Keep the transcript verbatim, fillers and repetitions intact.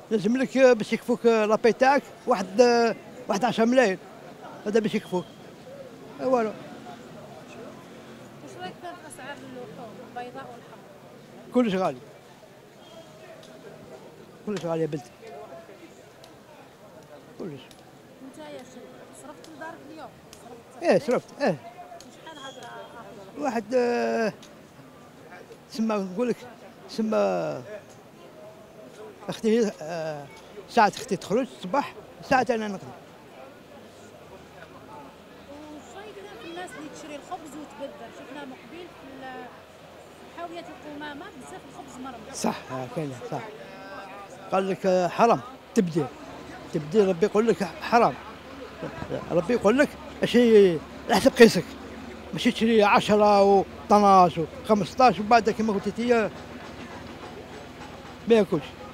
لازم لك باش يكفوك لابي تاعك واحد واحد عشرة ملايين، هذا باش يكفوك. والو. واش رايك في اسعار اللحوم البيضاء والحمراء؟ كلش غالي، كلش غالي يا بنتي، كلش. انت يا شريف صرفت لدارك اليوم؟ صرفت ايه صرفت ايه. شحال هذا اخر؟ واحد آه تسمى نقول لك تسمى اختي آه ساعة اختي تخرج الصباح، ساعة انا نخدم. وش رايك في الناس اللي تشري الخبز وتبدل؟ شفنا مقبل في حاوية القمامة بزاف الخبز مرمى. صح كاين صح. قال لك آه، حرام تبديل، تبديل ربي يقول لك حرام. ربي يقول لك اشي على حسب قيسك، ماشي تشري عشرة و اثناش و خمسطاش وبعد كيما قلت انت ما ياكلش.